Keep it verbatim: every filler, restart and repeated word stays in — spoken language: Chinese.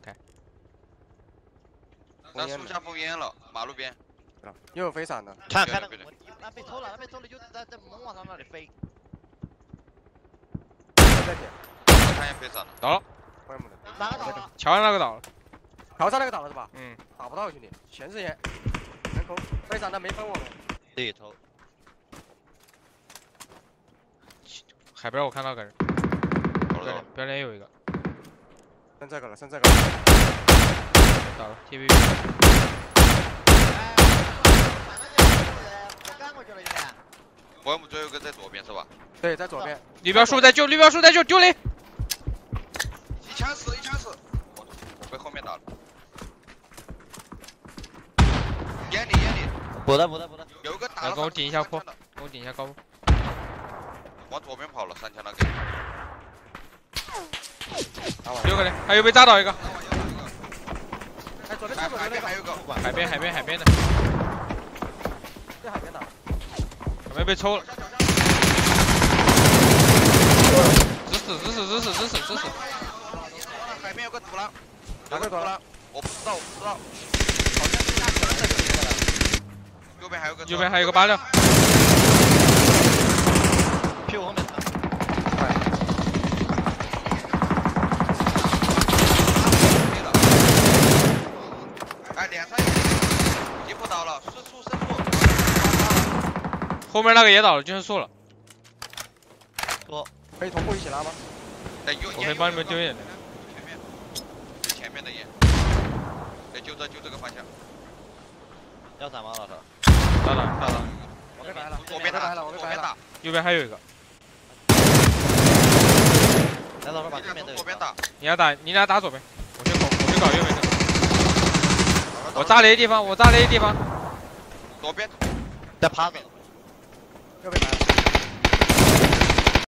开。 在树下封烟了，马路边。 又有飞伞的。 看看那个，那被抽了，那被抽了，就在在门往上那里飞。 在点。 看见飞伞了。 倒了。 哪个倒了？ 桥上那个倒了。 桥上那个倒了是吧？ 嗯。 打不到兄弟，全是烟。人口飞伞的没分我们。 对头。 海边我看到个人。标点标点有一个。 剩这个了，剩这个。 倒了 T V。 我干过去了，兄弟。 我们最后一个在左边是吧？ 对，在左边。 绿标树在救，绿标树在救，丢雷。 一枪死，一枪死。我我被后面打了。烟里烟里。 补的补的补的。 有个打来， 了。 给我顶一下坡，给我顶一下高坡。 往左边跑了，三枪那个。 六个人，还有被炸倒一个。 哎，左边海海边还有个。 海边海边海边的。 在海边打。 准备被抽了。直死直死直死直死直死。 海边有个土狼。 哪个土狼？ 我不知道，我不知道。好像是下去了，这个这个的。右边还有个。 右边还有个八六。 屁股后面。 哎，脸上有一步倒了，是树深处。 后面那个也倒了，就剩树了。 说可以同步一起拉吗？ 哎，有我可以帮你们丢烟。 前面，前面的烟。哎，就这就这个方向。 要闪吗，老师？ 打打打打。 我被白了， 左边打， 我被左边打。 右边还有一个。 来，老师把对面这个。 左边打。 你要打，你俩打左边，我去搞，我去搞右边的。我炸雷地方，我炸雷地方。 左边。 在趴着。 又被白了。